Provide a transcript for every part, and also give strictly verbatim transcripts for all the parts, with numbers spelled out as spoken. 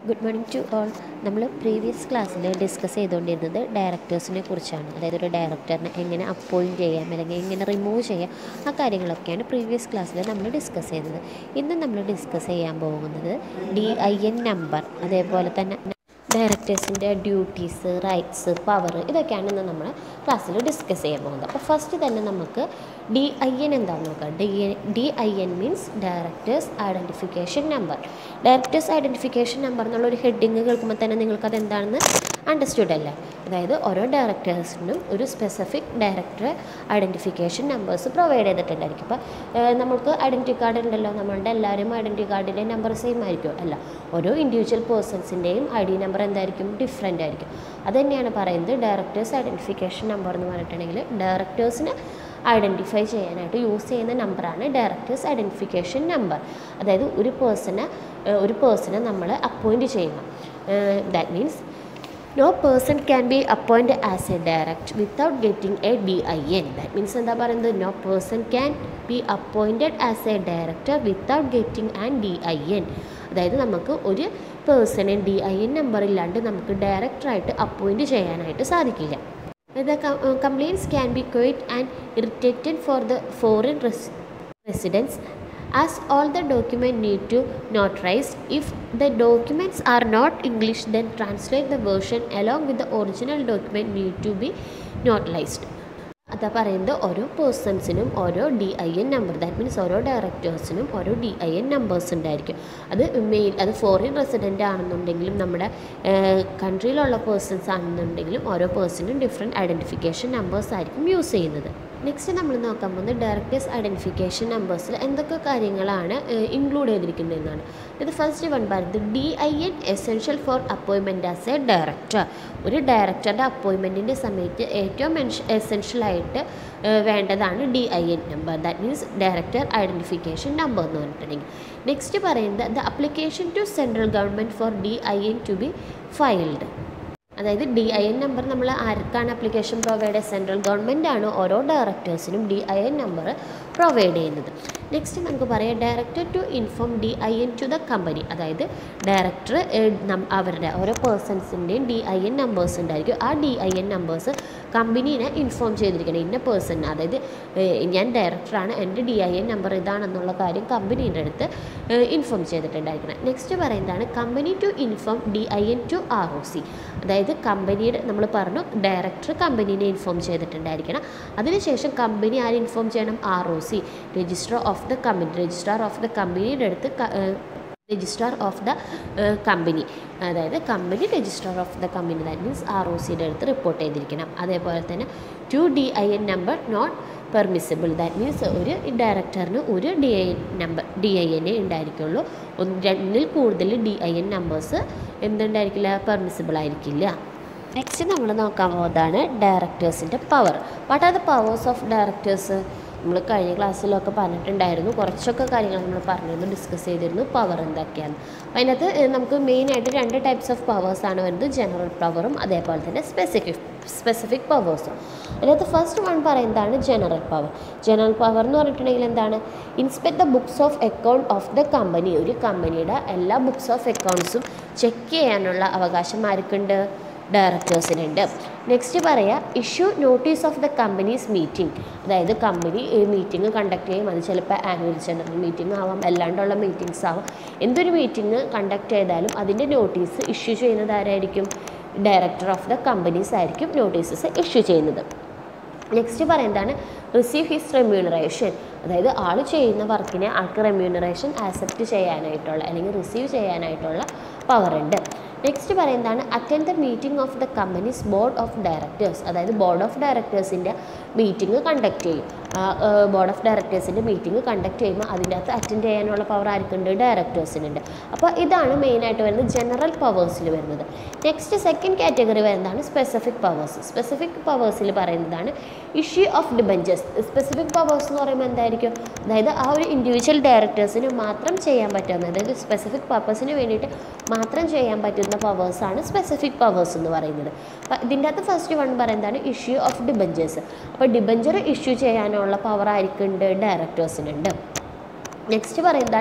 Good morning to all. നമ്മൾ previous ക്ലാസ്സിൽ discuss ചെയ്തുകൊണ്ടിരുന്നത് ഡയറക്ടേഴ്സിനെ കുറിച്ചാണ്. അതായത് ഒരു ഡയറക്ടറിനെ എങ്ങനെ അപ്പോയിൻറ്റ് ചെയ്യാം അല്ലെങ്കിൽ എങ്ങനെ റിമൂവ് ചെയ്യാം, ആ കാര്യങ്ങളൊക്കെയാണ് പ്രീവിയസ് ക്ലാസ്സിൽ നമ്മൾ ഡിസ്കസ് ചെയ്തത്. ഇന്ന് നമ്മൾ ഡിസ്കസ് ചെയ്യാൻ പോകുന്നത് ഡി ഐ എൻ നമ്പർ, അതേപോലെ തന്നെ ഡയറക്ടേഴ്സിൻ്റെ ഡ്യൂട്ടീസ്, റൈറ്റ്സ്, പവർ, ഇതൊക്കെയാണ് ഇന്ന് നമ്മൾ ക്ലാസ്സിൽ ഡിസ്കസ് ചെയ്യാൻ പോകുന്നത്. അപ്പോൾ ഫസ്റ്റ് തന്നെ നമുക്ക് ഡി ഐ എൻ എന്താണെന്ന് നോക്കാം. D D I N means directors identification number. Directors identification number എന്നുള്ളൊരു ഹെഡിങ് കേൾക്കുമ്പോൾ തന്നെ നിങ്ങൾക്കത് എന്താണെന്ന് അണ്ടർസ്റ്റുഡ് അല്ലേ? അതായത് ഓരോ ഡയറക്ടേഴ്സിനും ഒരു specific director identification numbers provide ചെയ്തിട്ടുണ്ടായിരിക്കും. അപ്പോൾ നമുക്ക് ഐഡൻറ്റി കാർഡ് ഉണ്ടല്ലോ, നമ്മളുടെ എല്ലാവരും ഐഡൻറ്റി കാർഡിൻ്റെ നമ്പർ സെയിം ആയിരിക്കും അല്ല, ഓരോ ഇൻഡിവിജ്വൽ പേഴ്സൺസിൻ്റെയും ഐ ഡി നമ്പർ എന്തായിരിക്കും, ഡിഫറെൻ്റ് ആയിരിക്കും. അത് തന്നെയാണ് പറയുന്നത് ഡയറക്ടേഴ്സ് ഐഡൻറ്റിഫിക്കേഷൻ നമ്പർ എന്ന് പറഞ്ഞിട്ടുണ്ടെങ്കിൽ ഡയറക്ടേഴ്സിന് ഐഡൻറ്റിഫൈ ചെയ്യാനായിട്ട് യൂസ് ചെയ്യുന്ന നമ്പറാണ് ഡയറക്ടേഴ്സ് ഐഡൻറ്റിഫിക്കേഷൻ നമ്പർ. അതായത് ഒരു പേഴ്സണെ ഒരു പേഴ്സണെ നമ്മൾ അപ്പോയിൻറ്റ് ചെയ്യണം. That means no person can be appointed as a director without getting a D I N. That means എന്താ പറയുന്നത്, no person can be appointed as a director without getting an D I N. അതായത് നമുക്ക് ഒരു പേഴ്സണെ D I N number ഇല്ലാണ്ട് നമുക്ക് ഡയറക്ടറായിട്ട് appoint ചെയ്യാനായിട്ട് സാധിക്കില്ല. The complaints can be quite and irritating for the foreign res residents as all the documents need to notarize. If the documents are not English, then translate the version along with the original document need to be notarized. അതാ പറയുന്നത് ഓരോ പേഴ്സൺസിനും ഓരോ D I N number, that means ഓരോ ഡയറക്ടേഴ്സിനും ഓരോ D I N numbers ഉണ്ടായിരിക്കും. അത് മെയിൻ അത് ഫോറിൻ റെസിഡൻ്റ് ആണെന്നുണ്ടെങ്കിലും നമ്മുടെ കൺട്രിയിലുള്ള പേഴ്സൺസ് ആണെന്നുണ്ടെങ്കിലും ഓരോ പേഴ്സണും ഡിഫറെൻറ്റ് ഐഡൻറ്റിഫിക്കേഷൻ നമ്പേഴ്സ് ആയിരിക്കും യൂസ് ചെയ്യുന്നത്. നെക്സ്റ്റ് നമ്മൾ നോക്കാൻ പോകുന്നത് ഡയറക്ടേഴ്സ് ഐഡൻറ്റിഫിക്കേഷൻ നമ്പേഴ്സിൽ എന്തൊക്കെ കാര്യങ്ങളാണ് ഇൻക്ലൂഡ് ചെയ്തിരിക്കുന്നതെന്നാണ്. ഇത് ഫസ്റ്റ് വൺ പറയുന്നത് D I N essential for appointment as a director. ഒരു ഡയറക്ടറുടെ അപ്പോയിൻമെൻറ്റിൻ്റെ സമയത്ത് ഏറ്റവും എസെൻഷ്യലായിട്ട് വേണ്ടതാണ് D I N number, that means director identification number എന്ന് പറഞ്ഞിട്ടുണ്ടെങ്കിൽ. നെക്സ്റ്റ് പറയുന്നത് the application to central government for D I N to be filed. അതായത് ഡി ഐ എൻ നമ്പർ നമ്മൾ ആർക്കാണ് അപ്ലിക്കേഷൻ പ്രൊവൈഡ് ചെയ്യുക, സെൻട്രൽ ഗവൺമെൻറ് ആണ് ഓരോ ഡയറക്ടേഴ്സിനും D I N number provide ചെയ്യുന്നത്. നെക്സ്റ്റ് നമുക്ക് പറയാം director to inform D I N to the company. അതായത് ഡയറക്ടർ അവരുടെ ഓരോ പേഴ്സൺസിൻ്റെയും ഡി ഐ എൻ നമ്പേഴ്സ് ഉണ്ടായിരിക്കും. ആ ഡി ഐ എൻ നമ്പേഴ്സ് കമ്പനീനെ ഇൻഫോം ചെയ്തിരിക്കണം. ഇന്ന പേഴ്സൺ, അതായത് ഞാൻ ഡയറക്ടറാണ്, എൻ്റെ ഡി ഐ എൻ നമ്പർ ഇതാണെന്നുള്ള കാര്യം കമ്പനീൻ്റെ അടുത്ത് ഇൻഫോം ചെയ്തിട്ടുണ്ടായിരിക്കണം. നെക്സ്റ്റ് പറയുന്നതാണ് company to inform D I N to R O C. അതായത് കമ്പനിയുടെ നമ്മൾ പറഞ്ഞു ഡയറക്ടർ കമ്പനീനെ ഇൻഫോം ചെയ്തിട്ടുണ്ടായിരിക്കണം. അതിനുശേഷം കമ്പനി ആര് ഇൻഫോം ചെയ്യണം, R O C, register of the company, registrar of the കമ്പനിയുടെ അടുത്ത് രജിസ്ട്രാർ ഓഫ് ദ കമ്പനി, അതായത് company registrar of the company, that means R O സിയുടെ അടുത്ത് റിപ്പോർട്ട് ചെയ്തിരിക്കണം. അതേപോലെ തന്നെ two D I N number not permissible, that means ഒരു ഡയറക്ടറിന് ഒരു D I N number D I N ഉണ്ടായിരിക്കുള്ളൂ. ഒന്ന് രണ്ടിൽ കൂടുതൽ ഡി ഐ എൻ നമ്പേഴ്സ് എന്തുണ്ടായിരിക്കില്ല, പെർമിസിബിൾ ആയിരിക്കില്ല. നെക്സ്റ്റ് നമ്മൾ നോക്കാൻ പോകുന്നതാണ് ഡയറക്ടേഴ്സിൻ്റെ power. What are the powers of directors? നമ്മൾ കഴിഞ്ഞ ക്ലാസ്സിലൊക്കെ പറഞ്ഞിട്ടുണ്ടായിരുന്നു, കുറച്ചൊക്കെ കാര്യങ്ങൾ നമ്മൾ പറഞ്ഞിരുന്നു, ഡിസ്കസ് ചെയ്തിരുന്നു പവർ എന്തൊക്കെയാണ്. അപ്പോൾ അതിനകത്ത് നമുക്ക് മെയിനായിട്ട് രണ്ട് ടൈപ്സ് ഓഫ് പവേഴ്സാണ് വരുന്നത്, ജനറൽ പവറും അതേപോലെ തന്നെ സ്പെസിഫിക് സ്പെസിഫിക് പവേഴ്സും. അതിനകത്ത് ഫസ്റ്റ് വൺ പറയുന്നതാണ് ജനറൽ പവർ. ജനറൽ പവർ എന്ന് പറഞ്ഞിട്ടുണ്ടെങ്കിൽ എന്താണ്, inspect the books of account of the company. ഒരു കമ്പനിയുടെ എല്ലാ ബുക്സ് ഓഫ് അക്കൗണ്ട്സും ചെക്ക് ചെയ്യാനുള്ള അവകാശം ആർക്കുണ്ട്, ഡയറക്ടേഴ്സിനുണ്ട്. നെക്സ്റ്റ് പറയാം issue notice of the company's meeting. അതായത് കമ്പനി മീറ്റിംഗ് കണ്ടക്ട് ചെയ്യും, അത് ചിലപ്പോൾ ആനുവൽ ജനറൽ മീറ്റിംഗ് ആവാം, അല്ലാണ്ടുള്ള മീറ്റിംഗ്സ് ആവാം. എന്തൊരു മീറ്റിംഗ് കണ്ടക്ട് ചെയ്താലും അതിൻ്റെ നോട്ടീസ് ഇഷ്യൂ ചെയ്യുന്നത് ആരായിരിക്കും, ഡയറക്ടർ ഓഫ് ദ കമ്പനീസ് ആയിരിക്കും നോട്ടീസസ് ഇഷ്യൂ ചെയ്യുന്നത്. നെക്സ്റ്റ് പറയുന്നതാണ് റിസീവ് ഹിസ് റെമ്യൂണറേഷൻ. അതായത് ആൾ ചെയ്യുന്ന വർക്കിനെ ആൾക്ക് റെമ്യൂണറേഷൻ ആക്സെപ്റ്റ് ചെയ്യാനായിട്ടുള്ള അല്ലെങ്കിൽ റിസീവ് ചെയ്യാനായിട്ടുള്ള പവർ ഉണ്ട്. നെക്സ്റ്റ് പറയുന്നതാണ് attend the meeting of the company's board of directors. അതായത് ബോർഡ് ഓഫ് ഡയറക്ടേഴ്സിൻ്റെ മീറ്റിംഗ് കണ്ടക്ട് ചെയ്യും. ബോർഡ് ഓഫ് ഡയറക്ടേഴ്സിൻ്റെ മീറ്റിംഗ് കണ്ടക്ട് ചെയ്യുമ്പോൾ അതിൻ്റെ അകത്ത് അറ്റൻഡ് ചെയ്യാനുള്ള പവർ ആർക്കുണ്ട്, ഡയറക്ടേഴ്സിനുണ്ട്. അപ്പോൾ ഇതാണ് മെയിനായിട്ട് വരുന്നത് ജനറൽ പവേഴ്സിൽ വരുന്നത്. നെക്സ്റ്റ് സെക്കൻഡ് കാറ്റഗറി വരുന്നതാണ് സ്പെസിഫിക് പവേഴ്സ്. സ്പെസിഫിക് പവേഴ്സിൽ പറയുന്നതാണ് issue of debentures. Specific powers എന്ന് പറയുമ്പോൾ എന്തായിരിക്കും, അതായത് ആ ഒരു ഇൻഡിവിജ്വൽ ഡയറക്ടേഴ്സിന് മാത്രം ചെയ്യാൻ പറ്റുന്ന, അതായത് സ്പെസിഫിക് പർപ്പസിന് വേണ്ടിയിട്ട് മാത്രം ചെയ്യാൻ പറ്റുന്ന പവേഴ്സാണ് സ്പെസിഫിക് പവേഴ്സ് എന്ന് പറയുന്നത്. അപ്പോൾ ഇതിൻ്റെ അകത്ത് ഫസ്റ്റ് വൺ പറയുന്നതാണ് ഇഷ്യൂ ഓഫ് ഡിബഞ്ചേഴ്സ്. അപ്പോൾ ഡിബഞ്ചർ ഇഷ്യൂ ചെയ്യാനുള്ള പവർ ആയിരിക്കുന്നുണ്ട്, ഡയറക്ടേഴ്സിനുണ്ട്. നെക്സ്റ്റ് പറയുന്നതാണ്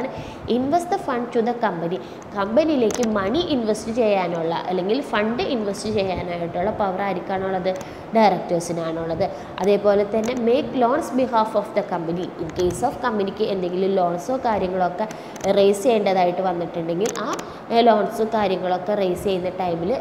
invest the fund to the company. കമ്പനിയിലേക്ക് മണി ഇൻവെസ്റ്റ് ചെയ്യാനുള്ള അല്ലെങ്കിൽ ഫണ്ട് ഇൻവെസ്റ്റ് ചെയ്യാനായിട്ടുള്ള പവർ ആർക്കാണുള്ളത്? ഡയറക്ടേഴ്സിനാണുള്ളത്. അതേപോലെ തന്നെ make loans behalf of the company. In case of കമ്പനിക്ക് എന്തെങ്കിലും ലോൺസോ കാര്യങ്ങളൊക്കെ റേസ് ചെയ്യേണ്ടതായിട്ട് വന്നിട്ടുണ്ടെങ്കിൽ ആ ലോൺസും കാര്യങ്ങളൊക്കെ റേസ് ചെയ്യുന്ന ടൈമിൽ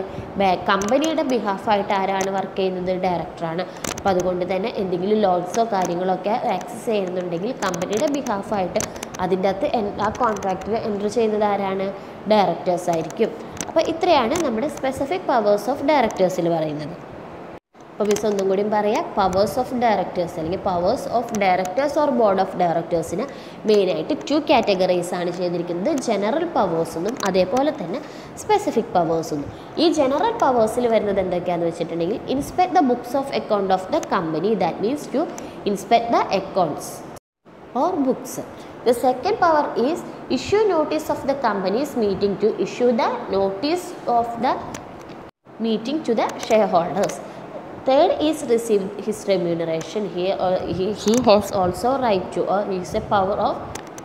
കമ്പനിയുടെ ബിഹാഫായിട്ട് ആരാണ് വർക്ക് ചെയ്യുന്നത്? ഡയറക്ടറാണ്. അപ്പോൾ അതുകൊണ്ട് തന്നെ എന്തെങ്കിലും ലോൺസോ കാര്യങ്ങളൊക്കെ ആക്സസ് ചെയ്യുന്നുണ്ടെങ്കിൽ കമ്പനിയുടെ ബിഹാഫായിട്ട് അതിൻ്റെ അകത്ത് ആ കോൺട്രാക്റ്റിൽ എൻറ്റർ ചെയ്യുന്നത് ആരാണ്? ഡയറക്ടേഴ്സ് ആയിരിക്കും. അപ്പോൾ ഇത്രയാണ് നമ്മുടെ സ്പെസിഫിക് പവേഴ്സ് ഓഫ് ഡയറക്ടേഴ്സിൽ പറയുന്നത്. അപ്പോൾ മിസ് ഒന്നും കൂടി പറയാം. പവേഴ്സ് ഓഫ് ഡയറക്ടേഴ്സ് അല്ലെങ്കിൽ powers of directors or board of ഡയറക്ടേഴ്സിന് മെയിനായിട്ട് ടു കാറ്റഗറീസ് ആണ് ചെയ്തിരിക്കുന്നത്. ജനറൽ പവേഴ്സ് എന്നും അതേപോലെ തന്നെ സ്പെസിഫിക് പവേഴ്സ് എന്നും. ഈ ജനറൽ പവേഴ്സിൽ വരുന്നത് എന്തൊക്കെയാണെന്ന് വെച്ചിട്ടുണ്ടെങ്കിൽ inspect the books of account of the company. That means to inspect the accounts or books. The second power is issue notice of the company's meeting, to issue the notice of the meeting to the shareholders. Third is receive his remuneration. Here uh, he, he has also right to, or he is a power of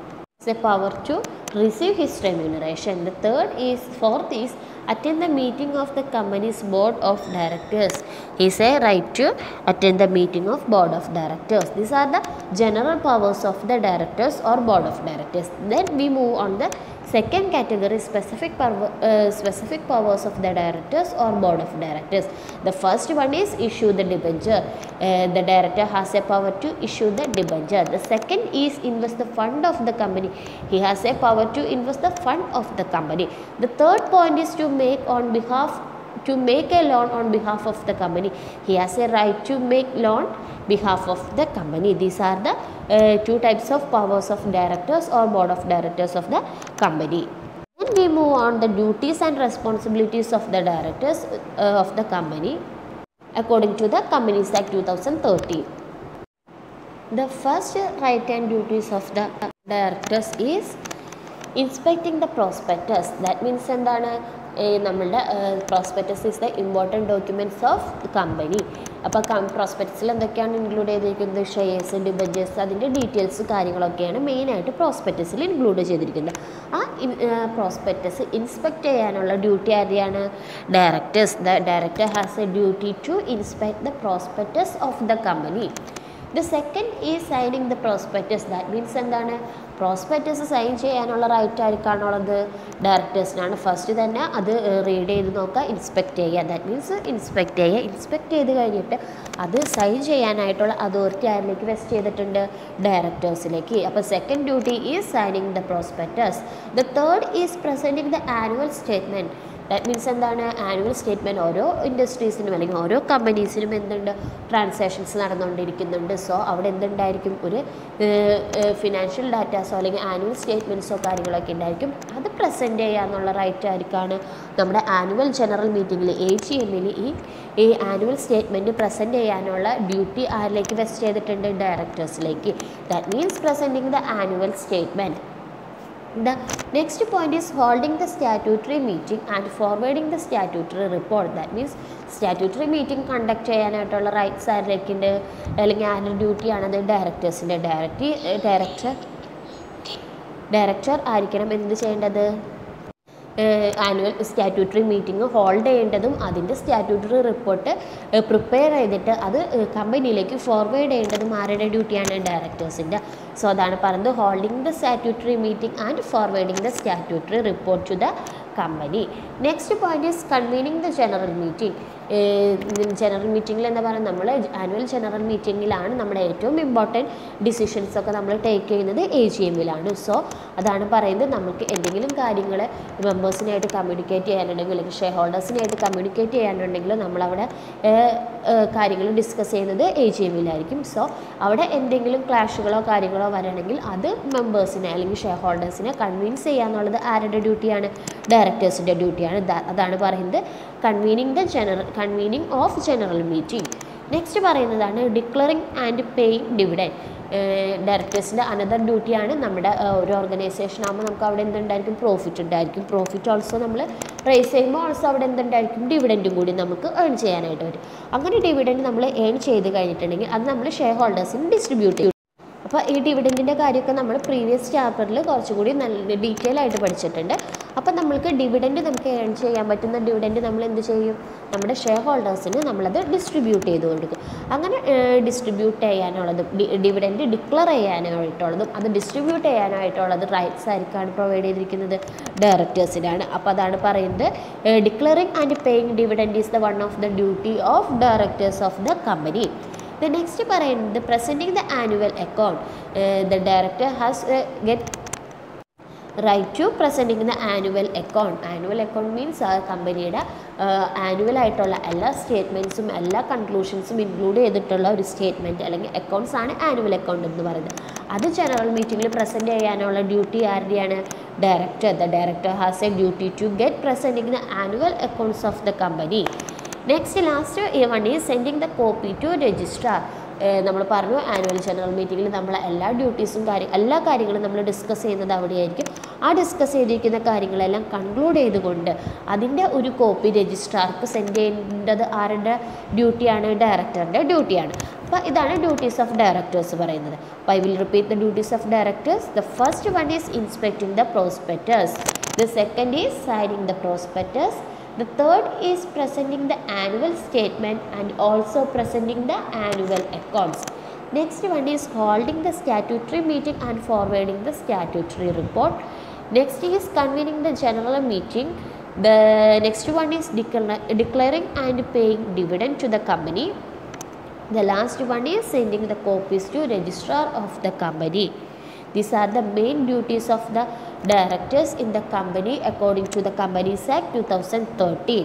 is a power to receive his remuneration. The third is fourth is attend the meeting of the company's board of directors. He has a right to attend the meeting of board of directors. These are the general powers of the directors or board of directors. Then we move on the second category, specific power, uh, specific powers of the directors or board of directors. The first one is issue the debenture. Uh, the director has a power to issue the debenture. The second is invest the fund of the company. He has a power to invest the fund of the company. The third point is to make on behalf to make a loan on behalf of the company. He has a right to make loan behalf of the company. These are the uh, two types of powers of directors or board of directors of the company. Then we move on the duties and responsibilities of the directors uh, of the company according to the Companies Act two thousand thirteen. The first right and duties of the directors is inspecting the prospectus. That means എന്താണ്? നമ്മളുടെ prospectus is the important documents of company. അപ്പോൾ പ്രോസ്പെക്ടസിൽ എന്തൊക്കെയാണ് include ചെയ്തിരിക്കുന്നത്? Shares, debentures, അതിൻ്റെ details കാര്യങ്ങളൊക്കെയാണ് മെയിനായിട്ട് പ്രോസ്പെക്ടസിൽ include ചെയ്തിരിക്കുന്നത്. ആ പ്രോസ്പെക്ടസ് ഇൻസ്പെക്ട് ചെയ്യാനുള്ള ഡ്യൂട്ടി ആരെയാണ്? Directors. The director has a duty to inspect the prospectus of the company. The second is signing the prospectus. That means എന്താണ്? പ്രോസ്പെക്ടസ് സൈൻ ചെയ്യാനുള്ള റൈറ്റ് ആർക്കാണുള്ളത്? ഡയറക്ടേഴ്സിനാണ്. ഫസ്റ്റ് തന്നെ അത് റീഡ് ചെയ്ത് നോക്കുക, ഇൻസ്പെക്ട് ചെയ്യുക. ദാറ്റ് മീൻസ് ഇൻസ്പെക്ട് ചെയ്യുക. ഇൻസ്പെക്ട് ചെയ്ത് കഴിഞ്ഞിട്ട് അത് സൈൻ ചെയ്യാനായിട്ടുള്ള അതോറിറ്റി ആരിലേക്ക് വെസ്റ്റ് ചെയ്തിട്ടുണ്ട്? ഡയറക്ടേഴ്സിലേക്ക്. അപ്പോൾ second duty is signing the prospectus. The third is presenting the annual statement. That means എന്താണ്? ആനുവൽ സ്റ്റേറ്റ്മെൻറ്റ് ഓരോ ഇൻഡസ്ട്രീസിനും അല്ലെങ്കിൽ ഓരോ കമ്പനീസിനും എന്തുണ്ട്? ട്രാൻസാക്ഷൻസ് നടന്നുകൊണ്ടിരിക്കുന്നുണ്ട്. സോ അവിടെ എന്തുണ്ടായിരിക്കും? ഒരു ഫിനാൻഷ്യൽ ഡാറ്റാസോ അല്ലെങ്കിൽ ആനുവൽ സ്റ്റേറ്റ്മെൻറ്റ്സോ കാര്യങ്ങളൊക്കെ ഉണ്ടായിരിക്കും. അത് പ്രസൻറ്റ് ചെയ്യുക എന്നുള്ള റൈറ്റ് ആയിരിക്കാണ് നമ്മുടെ ആനുവൽ ജനറൽ മീറ്റിങ്ങിൽ എ ജി എമ്മിൽ ഈ ഈ ആനുവൽ സ്റ്റേറ്റ്മെൻറ്റ് പ്രസൻറ്റ് ചെയ്യാനുള്ള ഡ്യൂട്ടി ആരിലേക്ക് വെസ്റ്റ് ചെയ്തിട്ടുണ്ട്? ഡയറക്ടേഴ്സിലേക്ക്. That means presenting the annual statement. The next point is holding the statutory meeting and forwarding the statutory report. That means statutory meeting conduct ചെയ്യാനായിട്ടുള്ള rights ആരിലേക്കുണ്ട്? അല്ലെങ്കിൽ ആരുടെ ഡ്യൂട്ടിയാണത്? ഡയറക്ടേഴ്സിൻ്റെ. ഡയറക്റ്റ് ഡയറക്ടർ ഡയറക്ടർ ആയിരിക്കണം എന്ത് ചെയ്യേണ്ടത്? ആനുവൽ സ്റ്റാറ്റ്യൂട്ടറി മീറ്റിംഗ് ഹോൾഡ് ചെയ്യേണ്ടതും അതിൻ്റെ സ്റ്റാറ്റ്യൂട്ടറി റിപ്പോർട്ട് പ്രിപ്പയർ ചെയ്തിട്ട് അത് കമ്പനിയിലേക്ക് ഫോർവേഡ് ചെയ്യേണ്ടതും ആരുടെ ഡ്യൂട്ടിയാണ്? ഡയറക്ടേഴ്സിൻ്റെ. സോ അതാണ് പറയുന്നത് holding the statutory meeting and forwarding the statutory report to the company. Next point is convening the general meeting. ജനറൽ മീറ്റിങ്ങിൽ എന്താ പറയുക? നമ്മൾ ആനുവൽ ജനറൽ മീറ്റിങ്ങിലാണ് നമ്മുടെ ഏറ്റവും ഇമ്പോർട്ടൻറ്റ് ഡിസിഷൻസൊക്കെ നമ്മൾ ടേക്ക് ചെയ്യുന്നത് എ ജി എമ്മിലാണ്. സോ അതാണ് പറയുന്നത് നമുക്ക് എന്തെങ്കിലും കാര്യങ്ങൾ മെമ്പേഴ്സിനായിട്ട് കമ്മ്യൂണിക്കേറ്റ് ചെയ്യാനുണ്ടെങ്കിൽ അല്ലെങ്കിൽ ഷെയർ ഹോൾഡേഴ്സിനായിട്ട് കമ്മ്യൂണിക്കേറ്റ് ചെയ്യാനുണ്ടെങ്കിൽ നമ്മളവിടെ കാര്യങ്ങൾ ഡിസ്കസ് ചെയ്യുന്നത് എ ജി എമ്മിലായിരിക്കും. സോ അവിടെ എന്തെങ്കിലും ക്ലാഷുകളോ കാര്യങ്ങളോ വരണമെങ്കിൽ അത് മെമ്പേഴ്സിനെ അല്ലെങ്കിൽ ഷെയർ ഹോൾഡേഴ്സിനെ കൺവിൻസ് ചെയ്യുക എന്നുള്ളത് ആരുടെ ഡ്യൂട്ടിയാണ്? ഡയറക്ടേഴ്സിൻ്റെ ഡ്യൂട്ടിയാണ്. അതാണ് പറയുന്നത് convening the general convening of general meeting. Next പറയുന്നതാണ് ഡിക്ലറിങ് ആൻഡ് പേയിങ് ഡിവിഡൻഡ്. ഡയറക്ടേഴ്സിൻ്റെ അനദർ ഡ്യൂട്ടിയാണ്. നമ്മുടെ ഒരു ഓർഗനൈസേഷൻ ആകുമ്പോൾ നമുക്ക് അവിടെ എന്തുണ്ടായിരിക്കും? പ്രോഫിറ്റ് ഉണ്ടായിരിക്കും. പ്രോഫിറ്റ് ഓൾസോ നമ്മൾ റേസ് ചെയ്യുമ്പോൾ ഓൾസോ അവിടെ എന്തുണ്ടായിരിക്കും? ഡിവിഡൻറ്റും കൂടി നമുക്ക് ഏൺ ചെയ്യാനായിട്ട് വരും. അങ്ങനെ ഡിവിഡൻറ്റ് നമ്മൾ ഏൺ ചെയ്ത് കഴിഞ്ഞിട്ടുണ്ടെങ്കിൽ അത് നമ്മൾ ഷെയർ ഹോൾഡേഴ്സിന് ഡിസ്ട്രിബ്യൂട്ട് ചെയ്യും. അപ്പോൾ ഈ ഡിവിഡൻറ്റിൻ്റെ കാര്യമൊക്കെ നമ്മൾ പ്രീവിയസ് ചാപ്റ്ററിൽ കുറച്ചുകൂടി നല്ല ഡീറ്റെയിൽ ആയിട്ട് പഠിച്ചിട്ടുണ്ട്. അപ്പോൾ നമ്മൾക്ക് ഡിവിഡൻറ്റ് നമുക്ക് ഏൺ ചെയ്യാൻ പറ്റുന്ന ഡിവിഡൻറ്റ് നമ്മൾ എന്ത് ചെയ്യും, നമ്മുടെ ഷെയർ ഹോൾഡേഴ്സിന് നമ്മളത് ഡിസ്ട്രിബ്യൂട്ട് ചെയ്ത് കൊടുക്കും. അങ്ങനെ ഡിസ്ട്രിബ്യൂട്ട് ചെയ്യാനുള്ളതും ഡിവിഡൻറ്റ് ഡിക്ലെയർ ചെയ്യാനായിട്ടുള്ളതും അത് ഡിസ്ട്രിബ്യൂട്ട് ചെയ്യാനായിട്ടുള്ളത് റൈറ്റ്സ് ആയിരിക്കാണ് പ്രൊവൈഡ് ചെയ്തിരിക്കുന്നത്, ഡയറക്ടേഴ്സിനാണ്. അപ്പോൾ അതാണ് പറയുന്നത് declaring and paying dividend is the one of the duty of directors of the company. The next പറയുന്നത് presenting the annual account. Uh, the director has uh, get right to presenting the annual account. Annual account means ആ കമ്പനിയുടെ annual ആയിട്ടുള്ള എല്ലാ സ്റ്റേറ്റ്മെൻറ്റ്സും എല്ലാ കൺക്ലൂഷൻസും include ചെയ്തിട്ടുള്ള ഒരു statement അല്ലെങ്കിൽ accounts ആണ് ആനുവൽ അക്കൗണ്ട് എന്ന് പറയുന്നത്. അത് ജനറൽ മീറ്റിങ്ങിൽ പ്രസൻറ്റ് ചെയ്യാനുള്ള ഡ്യൂട്ടി ആരുടെയാണ്, director. The director has a duty to get presenting the annual accounts of the company. Next last one is sending the copy to registrar. നമ്മൾ പറഞ്ഞു ആനുവൽ ജനറൽ മീറ്റിങ്ങിൽ നമ്മൾ എല്ലാ ഡ്യൂട്ടീസും കാര്യം എല്ലാ കാര്യങ്ങളും നമ്മൾ ഡിസ്കസ് ചെയ്യുന്നത് അവിടെയായിരിക്കും. ആ ഡിസ്കസ് ചെയ്തിരിക്കുന്ന കാര്യങ്ങളെല്ലാം കൺക്ലൂഡ് ചെയ്തുകൊണ്ട് അതിൻ്റെ ഒരു കോപ്പി രജിസ്ട്രാർക്ക് സെൻഡ് ചെയ്യേണ്ടത് ആരുടെ ഡ്യൂട്ടിയാണ്, ഡയറക്ടറിൻ്റെ ഡ്യൂട്ടിയാണ്. അപ്പോൾ ഇതാണ് ഡ്യൂട്ടീസ് ഓഫ് ഡയറക്ടേഴ്സ് പറയുന്നത്. അപ്പോൾ I will repeat the duties of directors. The first one is inspecting the prospectus. The second is signing the prospectus. The third is presenting the annual statement and also presenting the annual accounts. Next one is holding the statutory meeting and forwarding the statutory report. Next is convening the general meeting. The next one is declaring and paying dividend to the company. The last one is sending the copies to registrar of the company. These are the main duties of the directors in the company according to the Companies Act two thousand thirteen.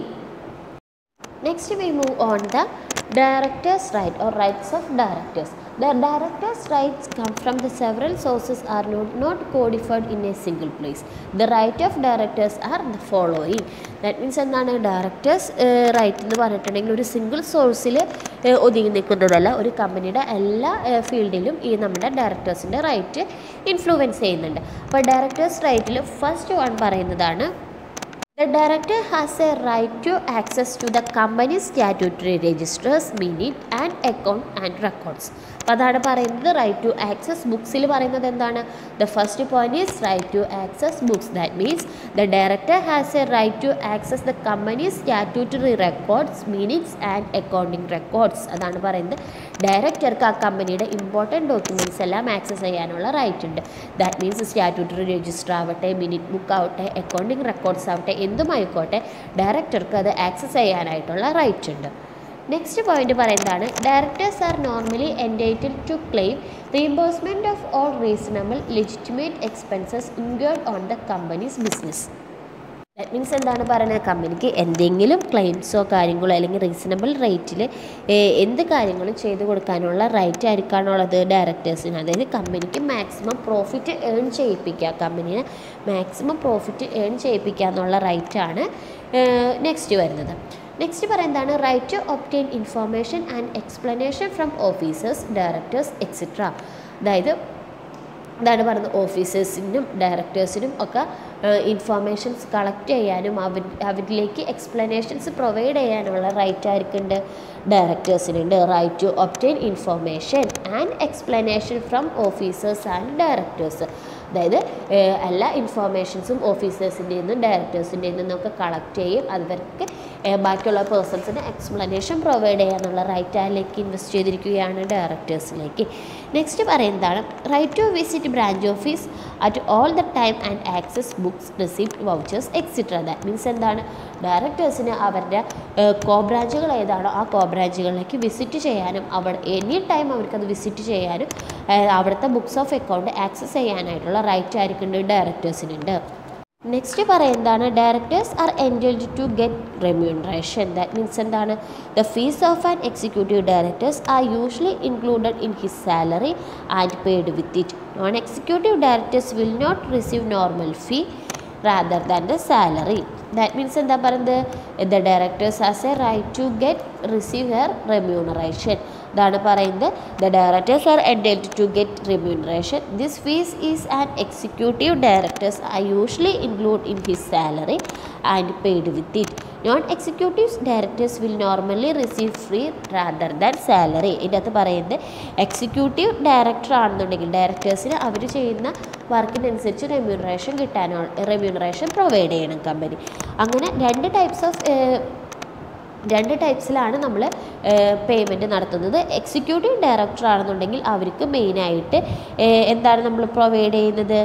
Next we move on the directors' right or rights of directors. The directors' rights come from the several sources are not, not codified in a single place. The right of directors are the following. That means എന്താണ് directors right എന്ന് പറഞ്ഞിട്ടുണ്ടെങ്കിൽ ഒരു single സോഴ്സിൽ ഒതുങ്ങി നിൽക്കുന്നതല്ല, ഒരു കമ്പനിയുടെ എല്ലാ ഫീൽഡിലും ഈ നമ്മുടെ ഡയറക്ടേഴ്സിൻ്റെ റൈറ്റ് ഇൻഫ്ലുവൻസ് ചെയ്യുന്നുണ്ട്. അപ്പോൾ ഡയറക്ടേഴ്സ് റൈറ്റിൽ ഫസ്റ്റ് വൺ പറയുന്നതാണ് the director has a right to access to the company's statutory registers, minute and account and records. അപ്പോൾ അതാണ് പറയുന്നത് റൈറ്റ് ടു ആക്സസ്. ബുക്സിൽ പറയുന്നത് എന്താണ്, the first point is right to access books. That means the director has a right to access the company's statutory records, minutes and accounting records. അതാണ് പറയുന്നത് ഡയറക്ടർക്ക് ആ കമ്പനിയുടെ ഇമ്പോർട്ടൻറ്റ് ഡോക്യുമെൻറ്റ്സ് എല്ലാം ആക്സസ് ചെയ്യാനുള്ള റൈറ്റ് ഉണ്ട്. ദാറ്റ് മീൻസ് സ്റ്റാറ്റ്യൂട്ടറി രജിസ്റ്റർ ആവട്ടെ, minute book ആവട്ടെ, അക്കൗണ്ടിങ് റെക്കോർഡ്സ് ആവട്ടെ, എന്തുമായിക്കോട്ടെ ഡയറക്ടർക്ക് അത് ആക്സസ് ചെയ്യാനായിട്ടുള്ള റൈറ്റ് ഉണ്ട്. നെക്സ്റ്റ് പോയിന്റ് പറയുന്നതാണ് directors are normally entitled to claim reimbursement of all reasonable legitimate expenses incurred on the company's business. That means എന്താണ് പറയുന്നത്, കമ്പനിക്ക് എന്തെങ്കിലും ക്ലെയിംസോ കാര്യങ്ങളോ അല്ലെങ്കിൽ റീസണബിൾ റേറ്റിൽ എന്ത് കാര്യങ്ങളും ചെയ്തു കൊടുക്കാനുള്ള റൈറ്റ് ആയിരിക്കാനുള്ളത് ഡയറക്ടേഴ്സിന്. അതായത് കമ്പനിക്ക് മാക്സിമം പ്രോഫിറ്റ് ഏൺ ചെയ്യിപ്പിക്കുക, കമ്പനിയെ മാക്സിമം പ്രോഫിറ്റ് ഏൺ ചെയ്യിപ്പിക്കുക എന്നുള്ള റൈറ്റാണ് നെക്സ്റ്റ് വരുന്നത്. നെക്സ്റ്റ് പറയുന്നതാണ് right to obtain information and explanation from officers, directors etcetera. അതായത് എന്താണ് പറയുന്നത്, ഓഫീസേഴ്സിനും ഡയറക്ടേഴ്സിനും ഒക്കെ ഇൻഫോർമേഷൻസ് കളക്ട് ചെയ്യാനും അവർ അവരിലേക്ക് എക്സ്പ്ലനേഷൻസ് പ്രൊവൈഡ് ചെയ്യാനുള്ള റൈറ്റ് ആയിരിക്കുന്നുണ്ട്, ഡയറക്ടേഴ്സിനുണ്ട്. Right to obtain information and explanation from officers and directors. അതായത് എല്ലാ ഇൻഫോർമേഷൻസും ഓഫീസേഴ്സിൻ്റെ നിന്നും ഡയറക്ടേഴ്സിൻ്റെ നിന്നൊക്കെ കളക്ട് ചെയ്യും, അവർക്ക് ബാക്കിയുള്ള പേഴ്സൺസിന് എക്സ്പ്ലനേഷൻ പ്രൊവൈഡ് ചെയ്യാനുള്ള റൈറ്റ് അതിലേക്ക് ഇൻവെസ്റ്റ് ചെയ്തിരിക്കുകയാണ് ഡയറക്ടേഴ്സിലേക്ക്. നെക്സ്റ്റ് പറയുന്നതാണ് right to visit branch office at all the time and access books, receipt, vouchers etcetera. That means എന്താണ്, ഡയറക്ടേഴ്സിന് അവരുടെ കോ ബ്രാഞ്ചുകൾ ഏതാണോ ആ കോ ബ്രാഞ്ചുകളിലേക്ക് വിസിറ്റ് ചെയ്യാനും അവിടെ എനി ടൈം അവർക്കത് വിസിറ്റ് ചെയ്യാനും അവിടുത്തെ ബുക്സ് ഓഫ് അക്കൗണ്ട് ആക്സസ് ചെയ്യാനായിട്ടുള്ള റൈറ്റ് ആയിരിക്കുന്നുണ്ട് ഡയറക്ടേഴ്സിനുണ്ട്. നെക്സ്റ്റ് പറയുന്നതാണ് directors are entitled to get remuneration. That means എന്താണ്, the fee of an executive directors are usually included in his salary and paid with it. Non executive directors will not receive normal fee rather than the salary. That means എന്താ പറയുന്നത്, the directors has a right to get receive her remuneration. ഇതാണ് പറയുന്നത് the directors are entitled to get remuneration. This fees is an executive directors are usually included in his salary and paid with it. Non-executive directors will normally receive free rather than salary. ഇതിനകത്ത് പറയുന്നത് executive director ആണെന്നുണ്ടെങ്കിൽ ഡയറക്ടേഴ്സിന് അവർ ചെയ്യുന്ന വർക്കിനനുസരിച്ച് remuneration കിട്ടാനോ remuneration provide ചെയ്യണം company. അങ്ങനെ രണ്ട് ടൈപ്സ് ഓഫ് രണ്ട് ടൈപ്സിലാണ് നമ്മൾ പേയ്മെൻറ്റ് നടത്തുന്നത്. എക്സിക്യൂട്ടീവ് ഡയറക്ടർ ആണെന്നുണ്ടെങ്കിൽ അവർക്ക് മെയിനായിട്ട് എന്താണ് നമ്മൾ പ്രൊവൈഡ് ചെയ്യുന്നത്,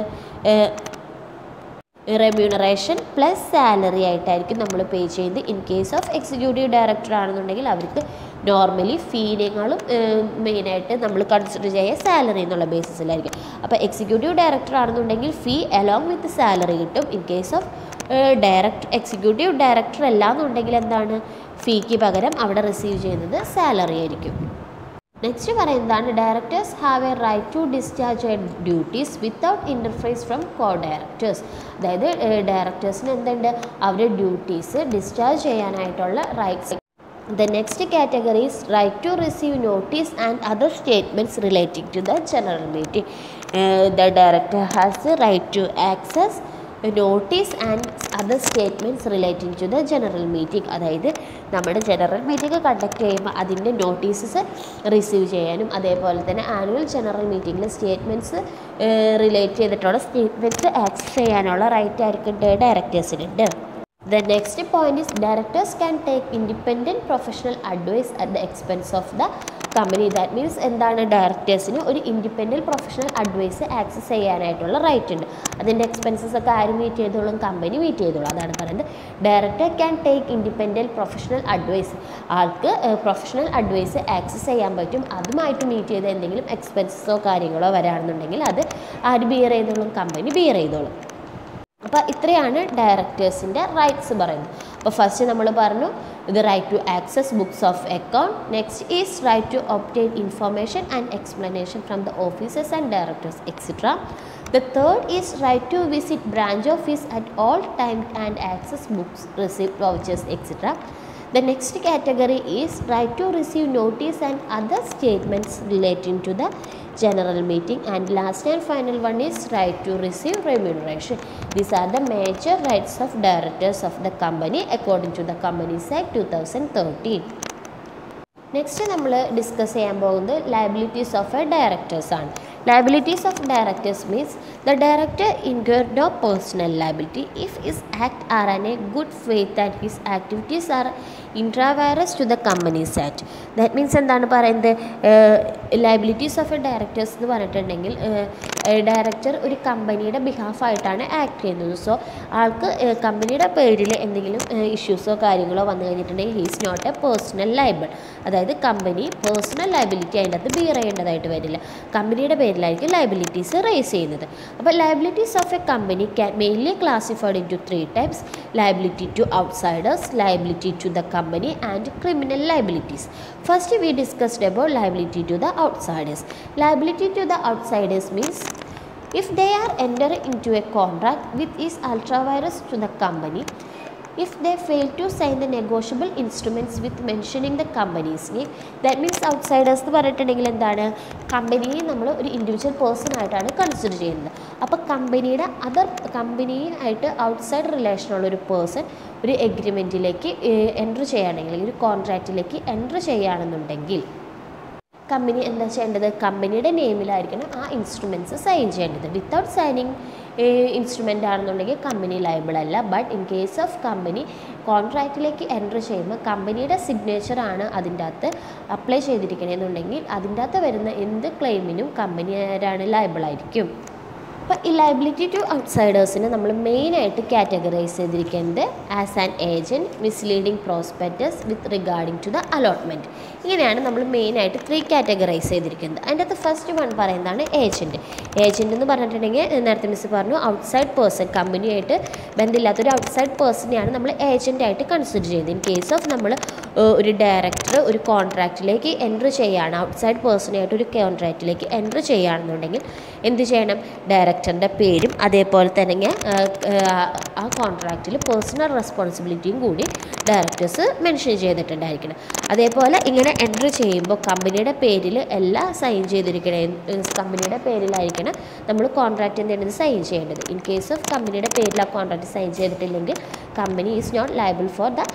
റെമ്യൂണറേഷൻ പ്ലസ് സാലറി ആയിട്ടായിരിക്കും നമ്മൾ പേ ചെയ്യുന്നത്. In case of executive director ആണെന്നുണ്ടെങ്കിൽ അവർക്ക് നോർമലി ഫീനേക്കാളും മെയിനായിട്ട് നമ്മൾ കൺസിഡർ ചെയ്യുക സാലറി എന്നുള്ള ബേസിസിലായിരിക്കും. അപ്പോൾ എക്സിക്യൂട്ടീവ് ഡയറക്ടർ ആണെന്നുണ്ടെങ്കിൽ ഫീ അലോങ് വിത്ത് സാലറി കിട്ടും. In case of director executive director അല്ല എന്നുണ്ടെങ്കിൽ എന്താണ് ഫീക്ക് പകരം അവിടെ റിസീവ് ചെയ്യുന്നത് സാലറി ആയിരിക്കും. നെക്സ്റ്റ് പറയുന്നതാണ് directors have a right to discharge a duties without interface from co directors. അതായത് ഡയറക്ടേഴ്സിന് എന്തുണ്ട്, അവരുടെ ഡ്യൂട്ടീസ് ഡിസ്ചാർജ് ചെയ്യാനായിട്ടുള്ള rights. The next category is right to receive notice and other statements relating to the general meeting. Uh, the director has the right to access notice and other statements relating to the general meeting. അതായത് നമ്മുടെ general meeting conduct ചെയ്യുമ്പോൾ അതിൻ്റെ notices receive ചെയ്യാനും അതേപോലെ തന്നെ annual general മീറ്റിങ്ങിൽ statements relate ചെയ്തിട്ടുള്ള statements access ചെയ്യാനുള്ള റൈറ്റ് ആയിരിക്കും ഡയറക്ടേഴ്സിനുണ്ട്. The next point is directors can take independent professional advice at the expense of the company. That means എന്താണ് ഡയറക്ടേഴ്സിന് ഒരു ഇൻഡിപെൻഡൻറ്റ് പ്രൊഫഷണൽ അഡ്വൈസ് ആക്സസ് ചെയ്യാനായിട്ടുള്ള റൈറ്റ് ഉണ്ട്. അതിൻ്റെ എക്സ്പെൻസസ് ഒക്കെ ആര് മീറ്റ് ചെയ്തോളും, കമ്പനി മീറ്റ് ചെയ്തോളും. അതാണ് പറയുന്നത് director can take independent professional advice. ആൾക്ക് പ്രൊഫഷണൽ അഡ്വൈസ് ആക്സസ് ചെയ്യാൻ പറ്റും. അതുമായിട്ട് മീറ്റ് ചെയ്ത എന്തെങ്കിലും എക്സ്പെൻസസോ കാര്യങ്ങളോ വരാണെന്നുണ്ടെങ്കിൽ അത് ആര് ബിയർ ചെയ്തോളും, കമ്പനി ബിയർ ചെയ്തോളും. അപ്പോൾ ഇത്രയാണ് ഡയറക്ടേഴ്സിൻ്റെ റൈറ്റ്സ് പറയുന്നത്. അപ്പോൾ ഫസ്റ്റ് നമ്മൾ പറഞ്ഞു ഇത് right to access books of account. Next is right to obtain information and explanation from the officers and directors etcetera. The third is right to visit branch office at all times and access books, receipt, vouchers, et cetera. The next category is right to receive notice and other statements relating to the general meeting. And last and final one is right to receive remuneration. These are the major rights of directors of the company according to the Companies Act twenty thirteen. Next നമ്മൾ discuss ചെയ്യാൻ പോകുന്നത് liabilities of a directors ആണ്. Liabilities of directors means the director inquire no personal liability if his act are an a good faith and his activities are intra vires to the companies act. That means എന്താണ് പറയുന്നത്, liabilities of a directors എന്ന് പറഞ്ഞിട്ടുണ്ടെങ്കിൽ director ഒരു കമ്പനിയുടെ ബിഹാഫായിട്ടാണ് act ചെയ്യുന്നത്. So ആൾക്ക് കമ്പനിയുടെ പേരിൽ എന്തെങ്കിലും ഇഷ്യൂസോ കാര്യങ്ങളോ വന്നു കഴിഞ്ഞിട്ടുണ്ടെങ്കിൽ he is not a personal liable. അതായത് കമ്പനി പേഴ്സണൽ ലയബിലിറ്റി അതിൻ്റെ അകത്ത് ബിയർ ചെയ്യേണ്ടതായിട്ട് വരില്ല, കമ്പനിയുടെ പേരിലായിരിക്കും ലയബിലിറ്റീസ് റേസ് ചെയ്യുന്നത്. അപ്പോൾ liabilities of a company can mainly classified into three types: liability to outsiders, liability to the company and criminal liabilities. First we discussed about liability to the outsiders. Liability to the outsiders means if they are entering into a contract with is ultra-virus to the company, if they fail to sign the negotiable instruments with mentioning the company's name. That means outsiders എന്ന് പറഞ്ഞിട്ടുണ്ടെങ്കിൽ എന്താണ്, കമ്പനിയെ നമ്മൾ ഒരു individual person ആയിട്ടാണ് consider ചെയ്യുന്നത്. അപ്പോൾ കമ്പനിയുടെ അതർ കമ്പനിയായിട്ട് ഔട്ട്സൈഡ് റിലേഷനുള്ള ഒരു പേഴ്സൺ ഒരു എഗ്രിമെൻറ്റിലേക്ക് എൻറ്റർ ചെയ്യുകയാണെങ്കിൽ, ഒരു കോൺട്രാക്റ്റിലേക്ക് എൻറ്റർ ചെയ്യുകയാണെന്നുണ്ടെങ്കിൽ കമ്പനി എന്താ ചെയ്യേണ്ടത്, കമ്പനിയുടെ നെയിമിലായിരിക്കണം ആ ഇൻസ്ട്രുമെൻറ്റ്സ് സൈൻ ചെയ്യേണ്ടത്. വിത്തൗട്ട് സൈനിങ് ഇൻസ്ട്രുമെൻ്റ് ആണെന്നുണ്ടെങ്കിൽ കമ്പനി ലയബിൾ അല്ല. But in case of company കോൺട്രാക്റ്റിലേക്ക് എൻറ്റർ ചെയ്യുമ്പോൾ കമ്പനിയുടെ സിഗ്നേച്ചറാണ് അതിൻ്റെ അകത്ത് അപ്ലൈ ചെയ്തിരിക്കണമെന്നുണ്ടെങ്കിൽ അതിൻ്റെ അകത്ത് വരുന്ന എന്ത് ക്ലെയിമിനും കമ്പനി ആരാണ് ലയബിളായിരിക്കും. അപ്പോൾ ഈ ലയബിലിറ്റി ടു ഔട്ട്സൈഡേഴ്സിനെ നമ്മൾ മെയിനായിട്ട് കാറ്റഗറൈസ് ചെയ്തിരിക്കുന്നത് as an agent, misleading prospectus with regarding to the allotment. ഇങ്ങനെയാണ് നമ്മൾ മെയിനായിട്ട് ത്രീ കാറ്റഗറൈസ് ചെയ്തിരിക്കുന്നത്. അതിൻ്റെ അകത്ത് ഫസ്റ്റ് വൺ പറയുന്നതാണ് ഏജൻറ്റ്. ഏജൻറ്റ് എന്ന് പറഞ്ഞിട്ടുണ്ടെങ്കിൽ നേരത്തെ മിസ് പറഞ്ഞു ഔട്ട്സൈഡ് പേഴ്സൺ, കമ്പനിയായിട്ട് ബന്ധമില്ലാത്തൊരു ഔട്ട്സൈഡ് പേഴ്സണെയാണ് നമ്മൾ ഏജൻറ്റായിട്ട് കൺസിഡർ ചെയ്യുന്നത്. ഇൻ കേസ് ഓഫ് നമ്മൾ ഒരു ഡയറക്ടർ ഒരു കോൺട്രാക്റ്റിലേക്ക് എൻറ്റർ ചെയ്യുകയാണ്, ഔട്ട്സൈഡ് പേഴ്സണായിട്ട് ഒരു കോൺട്രാക്റ്റിലേക്ക് എൻറ്റർ ചെയ്യുകയാണെന്നുണ്ടെങ്കിൽ എന്ത് ചെയ്യണം, ഡയറക്ടറിൻ്റെ പേരും അതേപോലെ തന്നെ ആ കോൺട്രാക്റ്റിൽ പേഴ്സണൽ റെസ്പോൺസിബിലിറ്റിയും കൂടി ഡയറക്ടേഴ്സ് മെൻഷൻ ചെയ്തിട്ടുണ്ടായിരിക്കണം. അതേപോലെ ഇങ്ങനെ എൻറ്റർ ചെയ്യുമ്പോൾ കമ്പനിയുടെ പേരിൽ എല്ലാം സൈൻ ചെയ്തിരിക്കണേ, കമ്പനിയുടെ പേരിലായിരിക്കണം നമ്മൾ കോൺട്രാക്റ്റ് എന്ത് ചെയ്യുന്നത് സൈൻ ചെയ്യേണ്ടത്. ഇൻ കേസ് ഓഫ് കമ്പനിയുടെ പേരിൽ ആ കോൺട്രാക്റ്റ് സൈൻ ചെയ്തിട്ടില്ലെങ്കിൽ company is not liable for the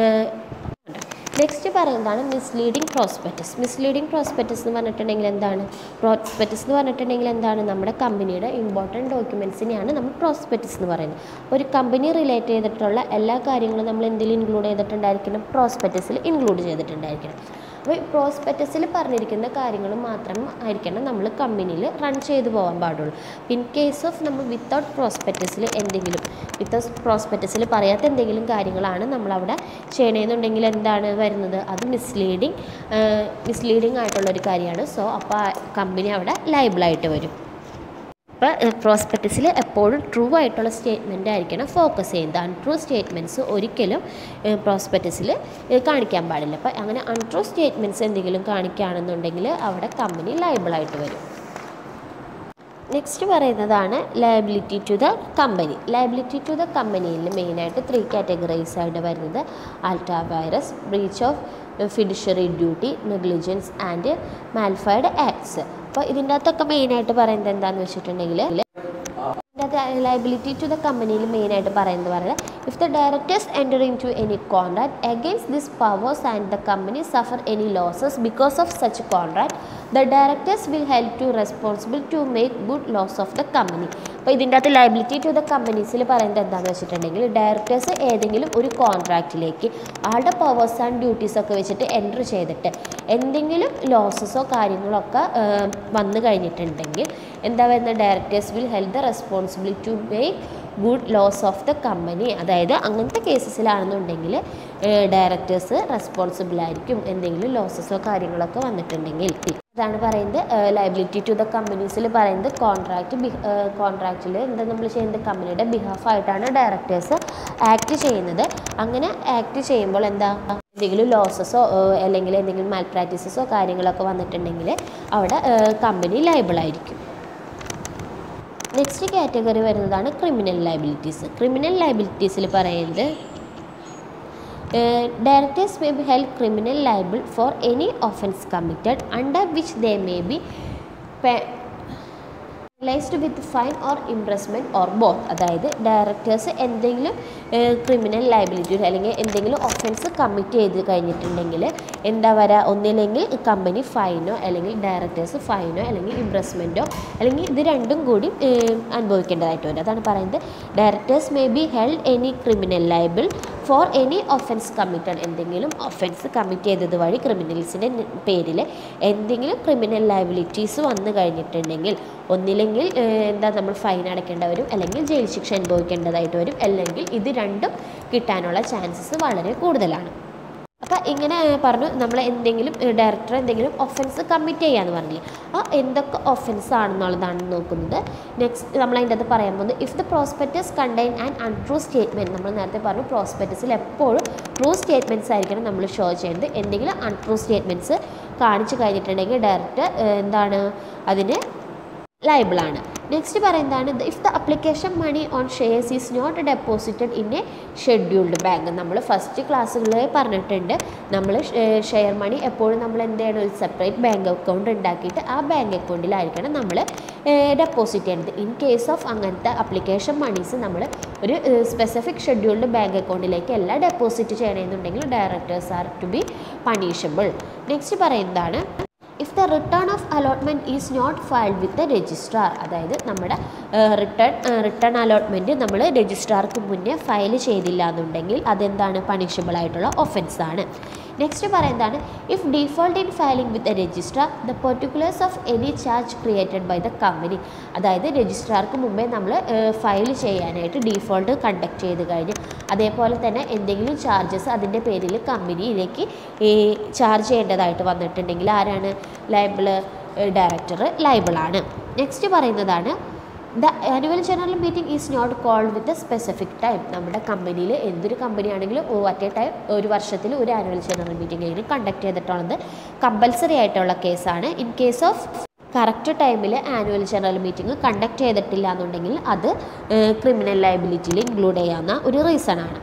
next പറയുന്നതാണ് മിസ്ലീഡിങ് പ്രോസ്പെക്ടസ്. മിസ്ലീഡിങ് പ്രോസ്പെക്ടസ് എന്ന് പറഞ്ഞിട്ടുണ്ടെങ്കിൽ എന്താണ്? പ്രോസ്പെക്ടസ് എന്ന് പറഞ്ഞിട്ടുണ്ടെങ്കിൽ എന്താണ്? നമ്മുടെ കമ്പനിയുടെ ഇമ്പോർട്ടൻറ്റ് ഡോക്യുമെൻറ്റ്സിനെയാണ് നമ്മൾ പ്രോസ്പെക്ടസ് എന്ന് പറയുന്നത്. ഒരു കമ്പനി റിലേറ്റ് ചെയ്തിട്ടുള്ള എല്ലാ കാര്യങ്ങളും നമ്മൾ എന്തിൽ ഇൻക്ലൂഡ് ചെയ്തിട്ടുണ്ടായിരിക്കണം? പ്രോസ്പെക്ടസിൽ ഇൻക്ലൂഡ് ചെയ്തിട്ടുണ്ടായിരിക്കണം. അപ്പോൾ പ്രോസ്പെക്ടസിൽ പറഞ്ഞിരിക്കുന്ന കാര്യങ്ങൾ മാത്രം ആയിരിക്കണം നമ്മൾ കമ്പനിയിൽ റൺ ചെയ്ത് പോകാൻ പാടുള്ളൂ. ഇൻ കേസ് ഓഫ് നമ്മൾ വിത്തൗട്ട് പ്രോസ്പെക്ടസിൽ എന്തെങ്കിലും വിത്തൗട്ട് പ്രോസ്പെക്ടസിൽ പറയാത്ത എന്തെങ്കിലും കാര്യങ്ങളാണ് നമ്മളവിടെ ചെയ്യണമെന്നുണ്ടെങ്കിൽ എന്താണ് വരുന്നത്? അത് മിസ്ലീഡിങ് മിസ്ലീഡിങ് ആയിട്ടുള്ളൊരു കാര്യമാണ്. സോ അപ്പോൾ കമ്പനി അവിടെ ലയബിളായിട്ട് വരും. അപ്പോൾ പ്രോസ്പെക്ടസിൽ എപ്പോഴും ട്രൂ ആയിട്ടുള്ള സ്റ്റേറ്റ്മെൻ്റ് ആയിരിക്കണം ഫോക്കസ് ചെയ്യുന്നത്. അൺട്രൂ സ്റ്റേറ്റ്മെൻറ്റ്സ് ഒരിക്കലും പ്രോസ്പെക്ടസിൽ കാണിക്കാൻ പാടില്ല. അപ്പോൾ അങ്ങനെ അൺട്രൂ സ്റ്റേറ്റ്മെൻറ്റ്സ് എന്തെങ്കിലും കാണിക്കുകയാണെന്നുണ്ടെങ്കിൽ അവിടെ കമ്പനി ലയബിളായിട്ട് വരും. നെക്സ്റ്റ് പറയുന്നതാണ് liability to the company. Liability to the കമ്പനിയിൽ മെയിനായിട്ട് ത്രീ കാറ്റഗറീസ് ആയിട്ട് വരുന്നത് ultra vires, breach of fiduciary duty, negligence and mala fide acts. അപ്പോൾ ഇതിൻ്റെ അകത്തൊക്കെ മെയിനായിട്ട് പറയുന്നത് എന്താണെന്ന് വെച്ചിട്ടുണ്ടെങ്കിൽ ഇതിൻ്റെ അകത്ത് ലയബിലിറ്റി ടു ദ കമ്പനിയിൽ മെയിനായിട്ട് പറയുന്നത് പറയുന്നത് if the directors enter into any contract against this powers and the company suffer any losses because of such contract the directors will help to responsible to make good loss of the company. അപ്പോൾ ഇതിൻ്റെ അകത്ത് liability to the കമ്പനീസിൽ പറയുന്നത് എന്താണെന്ന് വെച്ചിട്ടുണ്ടെങ്കിൽ directors ഏതെങ്കിലും ഒരു കോൺട്രാക്റ്റിലേക്ക് ആളുടെ powers and duties ഒക്കെ വെച്ചിട്ട് എൻ്റർ ചെയ്തിട്ട് എന്തെങ്കിലും ലോസസോ കാര്യങ്ങളോ ഒക്കെ വന്നു കഴിഞ്ഞിട്ടുണ്ടെങ്കിൽ എന്താ വരുന്നത്? Directors will help the responsibility to make good loss of the company. അതായത് അങ്ങനത്തെ കേസസിലാണെന്നുണ്ടെങ്കിൽ ഡയറക്ടേഴ്സ് റെസ്പോൺസിബിൾ ആയിരിക്കും എന്തെങ്കിലും ലോസസോ കാര്യങ്ങളൊക്കെ വന്നിട്ടുണ്ടെങ്കിൽ. അതാണ് പറയുന്നത് ലയബിലിറ്റി ടു ദ കമ്പനീസിൽ പറയുന്നത് കോൺട്രാക്റ്റ് ബി കോൺട്രാക്റ്റിൽ എന്താ നമ്മൾ ചെയ്യുന്നത്? കമ്പനിയുടെ ബിഹാഫായിട്ടാണ് ഡയറക്ടേഴ്സ് ആക്ട് ചെയ്യുന്നത്. അങ്ങനെ ആക്ട് ചെയ്യുമ്പോൾ എന്താ എന്തെങ്കിലും ലോസസോ അല്ലെങ്കിൽ എന്തെങ്കിലും മാൽ പ്രാക്ടീസസോ കാര്യങ്ങളൊക്കെ വന്നിട്ടുണ്ടെങ്കിൽ അവിടെ കമ്പനി ലയബിളായിരിക്കും. നെക്സ്റ്റ് കാറ്റഗറി വരുന്നതാണ് ക്രിമിനൽ ലയബിലിറ്റീസ്. ക്രിമിനൽ ലയബിലിറ്റീസിൽ പറയുന്നത് directors may be held criminal liable for any offence committed under which they may be penalized with fine or imprisonment or both. അതായത് ഡയറക്ടേഴ്സ് എന്തെങ്കിലും ക്രിമിനൽ ലയബിലിറ്റി അല്ലെങ്കിൽ എന്തെങ്കിലും offence commit ചെയ്ത് കഴിഞ്ഞിട്ടുണ്ടെങ്കിൽ എന്താ വരാ? ഒന്നില്ലെങ്കിൽ കമ്പനി ഫൈനോ അല്ലെങ്കിൽ ഡയറക്ടേഴ്സ് ഫൈനോ അല്ലെങ്കിൽ ഇംപ്രസ്മെൻറ്റോ അല്ലെങ്കിൽ ഇത് രണ്ടും കൂടി അനുഭവിക്കേണ്ടതായിട്ട് വരും. അതാണ് പറയുന്നത് directors may be held any criminal liable for any offence committed. എന്തെങ്കിലും ഒഫൻസ് കമ്മിറ്റ് ചെയ്തത് വഴി ക്രിമിനൽസിൻ്റെ പേരിൽ എന്തെങ്കിലും ക്രിമിനൽ ലയബിലിറ്റീസ് വന്നു കഴിഞ്ഞിട്ടുണ്ടെങ്കിൽ ഒന്നില്ലെങ്കിൽ എന്താ നമ്മൾ ഫൈൻ അടയ്ക്കേണ്ടി വരും, അല്ലെങ്കിൽ ജയിൽ ശിക്ഷ അനുഭവിക്കേണ്ടതായിട്ട് വരും, അല്ലെങ്കിൽ ഇത് രണ്ടും കിട്ടാനുള്ള ചാൻസസ് വളരെ കൂടുതലാണ്. അപ്പോൾ ഇങ്ങനെ പറഞ്ഞു നമ്മൾ എന്തെങ്കിലും ഡയറക്ടർ എന്തെങ്കിലും ഒഫൻസ് കമ്മിറ്റ് ചെയ്യാമെന്ന് പറഞ്ഞില്ലേ, ആ എന്തൊക്കെ ഒഫൻസ് ആണെന്നുള്ളതാണ് നോക്കുന്നത്. നെക്സ്റ്റ് നമ്മൾ അതിൻ്റെ അത് പറയാൻ പോകുന്നത് if the prospectus contain and untrue statement. നമ്മൾ നേരത്തെ പറഞ്ഞു പ്രോസ്പെക്ടസിൽ എപ്പോഴും ട്രൂ സ്റ്റേറ്റ്മെൻറ്റ്സ് ആയിരിക്കണം നമ്മൾ ഷോ ചെയ്യുന്നത്. എന്തെങ്കിലും അൺട്രൂ സ്റ്റേറ്റ്മെൻറ്റ്സ് കാണിച്ചു കഴിഞ്ഞിട്ടുണ്ടെങ്കിൽ ഡയറക്ടർ എന്താണ് അതിന് ലയബിളാണ്. നെക്സ്റ്റ് പറയുന്നതാണ് if the application money on shares is not deposited in a scheduled bank. നമ്മൾ ഫസ്റ്റ് ക്ലാസ്സുകളിൽ പറഞ്ഞിട്ടുണ്ട് നമ്മൾ ഷെയർ മണി എപ്പോഴും നമ്മൾ എന്ത് ചെയ്യണം? ഒരു സെപ്പറേറ്റ് ബാങ്ക് അക്കൗണ്ട് ഉണ്ടാക്കിയിട്ട് ആ ബാങ്ക് അക്കൗണ്ടിലായിരിക്കണം നമ്മൾ ഡെപ്പോസിറ്റ് ചെയ്യുന്നത്. ഇൻ കേസ് ഓഫ് അങ്ങനത്തെ അപ്ലിക്കേഷൻ മണീസ് നമ്മൾ ഒരു സ്പെസിഫിക് ഷെഡ്യൂൾഡ് ബാങ്ക് അക്കൗണ്ടിലേക്ക് എല്ലാം ഡെപ്പോസിറ്റ് ചെയ്യണമെന്നുണ്ടെങ്കിൽ directors are to be punishable. Next പറയുന്നതാണ് if the return of allotment is not filed with the registrar. അതായത് നമ്മുടെ റിട്ടേൺ റിട്ടേൺ അലോട്ട്മെൻറ്റ് നമ്മൾ രജിസ്ട്രാർക്ക് മുന്നേ ഫയൽ ചെയ്തില്ല എന്നുണ്ടെങ്കിൽ അതെന്താണ്? പണിഷബിൾ ആയിട്ടുള്ള ഒഫൻസാണ്. നെക്സ്റ്റ് പറയുന്നതാണ് if default in filing with a registrar the particulars of any charge created by the company. അതായത് രജിസ്ട്രാർക്ക് മുമ്പേ നമ്മൾ ഫയൽ ചെയ്യാനായിട്ട് ഡീഫോൾട്ട് കണ്ടക്ട് ചെയ്ത് കഴിഞ്ഞ് അതേപോലെ തന്നെ എന്തെങ്കിലും ചാർജസ് അതിൻ്റെ പേരിൽ കമ്പനിയിലേക്ക് ചാർജ് ചെയ്യേണ്ടതായിട്ട് വന്നിട്ടുണ്ടെങ്കിൽ ആരാണ് ലയബിൾ? ഡയറക്ടർ ലയബിളാണ്. നെക്സ്റ്റ് പറയുന്നതാണ് the annual general meeting is not called with a specific time. നമ്മുടെ കമ്പനിയിൽ എന്തൊരു കമ്പനി ആണെങ്കിലും അറ്റ് എ ടൈം ഒരു വർഷത്തിൽ ഒരു ആനുവൽ ജനറൽ മീറ്റിംഗ് ആയിരിക്കും കണ്ടക്ട് ചെയ്തിട്ടുള്ളത് കമ്പൽസറി ആയിട്ടുള്ള കേസാണ്. ഇൻ കേസ് ഓഫ് കറക്റ്റ് ടൈമിൽ ആനുവൽ ജനറൽ മീറ്റിംഗ് കണ്ടക്ട് ചെയ്തിട്ടില്ല എന്നുണ്ടെങ്കിൽ അത് ക്രിമിനൽ ലയബിലിറ്റിയിൽ ഇൻക്ലൂഡ് ചെയ്യാവുന്ന ഒരു റീസൺ ആണ്.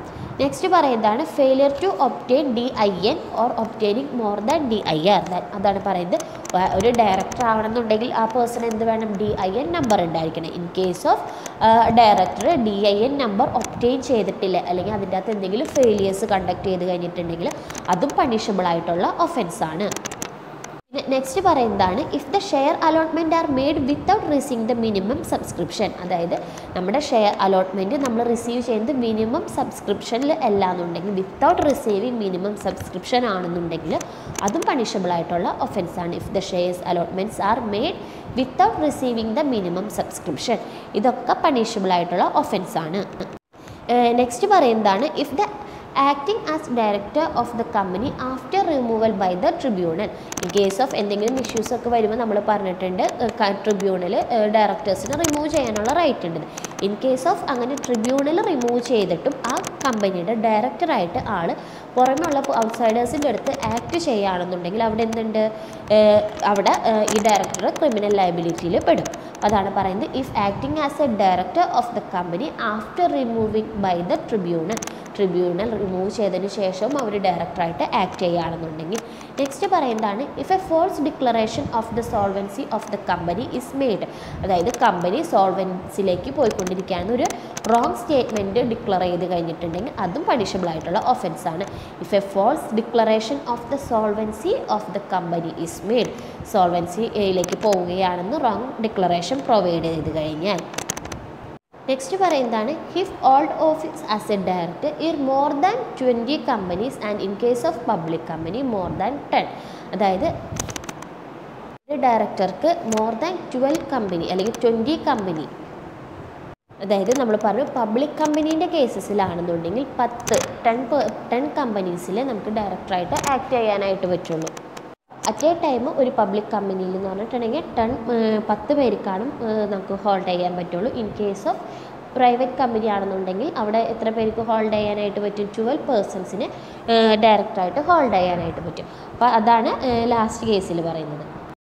നെക്സ്റ്റ് പറയുന്നതാണ് failure to obtain D I N or obtaining more than D I R. അതാണ് പറയുന്നത് ഒരു ഡയറക്ടർ ആവണമെന്നുണ്ടെങ്കിൽ ആ പേഴ്സൺ എന്ത് വേണം, ഡി ഐ എൻ നമ്പർ ഉണ്ടായിരിക്കണം. In case of director D I N number obtain ചെയ്തിട്ടില്ല അല്ലെങ്കിൽ അതിൻ്റെ അകത്ത് എന്തെങ്കിലും ഫെയിലിയേഴ്സ് കണ്ടക്ട് ചെയ്ത് കഴിഞ്ഞിട്ടുണ്ടെങ്കിൽ അതും പണിഷബിൾ ആയിട്ടുള്ള ഒഫൻസ് ആണ്. നെക്സ്റ്റ് പറയുന്നതാണ് if the share allotment are made without receiving the minimum subscription. അതായത് നമ്മുടെ ഷെയർ അലോട്ട്മെൻറ്റ് നമ്മൾ റിസീവ് ചെയ്യുന്നത് മിനിമം സബ്സ്ക്രിപ്ഷനിൽ അല്ലാന്നുണ്ടെങ്കിൽ വിത്തൗട്ട് റിസീവിങ് മിനിമം സബ്സ്ക്രിപ്ഷൻ ആണെന്നുണ്ടെങ്കിൽ അതും പണിഷബിൾ ആയിട്ടുള്ള ഒഫൻസ് ആണ്. If the shares allotments are made without receiving the minimum subscription, ഇതൊക്കെ പണിഷബിൾ ആയിട്ടുള്ള ഒഫൻസ് ആണ്. നെക്സ്റ്റ് പറയുന്നതാണ് if the acting as director of the company after removal by the tribunal. In case of എന്തെങ്കിലും issues ഒക്കെ വരുമ്പോൾ നമ്മൾ പറഞ്ഞിട്ടുണ്ട് tribunal ഡയറക്ടേഴ്സിന് റിമൂവ് ചെയ്യാനുള്ള റൈറ്റ് ഉണ്ട്. ഇൻ കേസ് ഓഫ് അങ്ങനെ ട്രിബ്യൂണൽ റിമൂവ് ചെയ്തിട്ടും ആ കമ്പനിയുടെ ഡയറക്ടറായിട്ട് ആൾ പുറമെയുള്ള ഔട്ട്സൈഡേഴ്സിൻ്റെ അടുത്ത് ആക്ട് ചെയ്യുകയാണെന്നുണ്ടെങ്കിൽ അവിടെ എന്തുണ്ട്, അവിടെ ഈ ഡയറക്ടർ ക്രിമിനൽ ലയബിലിറ്റിയിൽ പെടും. അതാണ് പറയുന്നത് if acting as a director of the company after removing by the tribunal. Tribunal remove ചെയ്തതിന് ശേഷവും അവർ ഡയറക്ടറായിട്ട് ആക്ട് ചെയ്യുകയാണെന്നുണ്ടെങ്കിൽ. നെക്സ്റ്റ് പറയുന്നതാണ് if a false declaration of the solvency of the company is made. അതായത് കമ്പനി സോൾവൻസിലേക്ക് പോയിക്കൊണ്ടിരിക്കുകയാണ്, ഒരു റോങ് സ്റ്റേറ്റ്മെൻറ്റ് ഡിക്ലെയർ ചെയ്ത് കഴിഞ്ഞിട്ടുണ്ടെങ്കിൽ അതും പണിഷബിൾ ആയിട്ടുള്ള ഒഫൻസ് ആണ്. If a false declaration of the solvency of the company is made, സോൾവൻസിയിലേക്ക് പോവുകയാണെന്ന് റോങ് ഡിക്ലറേഷൻ പ്രൊവൈഡ് ചെയ്ത് കഴിഞ്ഞാൽ. നെക്സ്റ്റ് പറയുന്നതാണ് if hold office as a director in more than twenty companies and in case of public company more than ten. അതായത് ഒരു ഡയറക്ടർക്ക് more than twelve company അല്ലെങ്കിൽ twenty company, അതായത് നമ്മൾ പറഞ്ഞു പബ്ലിക് കമ്പനീൻ്റെ കേസസിലാണെന്നുണ്ടെങ്കിൽ പത്ത് ടെൻ ടെൻ കമ്പനീസിൽ നമുക്ക് ഡയറക്ടറായിട്ട് ആക്ട് ചെയ്യാനായിട്ട് പറ്റുള്ളൂ. അറ്റ് എ ടൈം ഒരു പബ്ലിക് കമ്പനിയിൽ എന്ന് പറഞ്ഞിട്ടുണ്ടെങ്കിൽ ടെൻ പത്ത് പേർക്കാണ് നമുക്ക് ഹോൾഡ് ചെയ്യാൻ പറ്റുള്ളൂ. In case of private company ആണെന്നുണ്ടെങ്കിൽ അവിടെ എത്ര പേർക്ക് ഹോൾഡ് ചെയ്യാനായിട്ട് പറ്റും, ട്വൽവ് പേഴ്സൺസിന് ഡയറക്ടറായിട്ട് ഹോൾഡ് ചെയ്യാനായിട്ട് പറ്റും. അപ്പോൾ അതാണ് ലാസ്റ്റ് കേസിൽ പറയുന്നത്.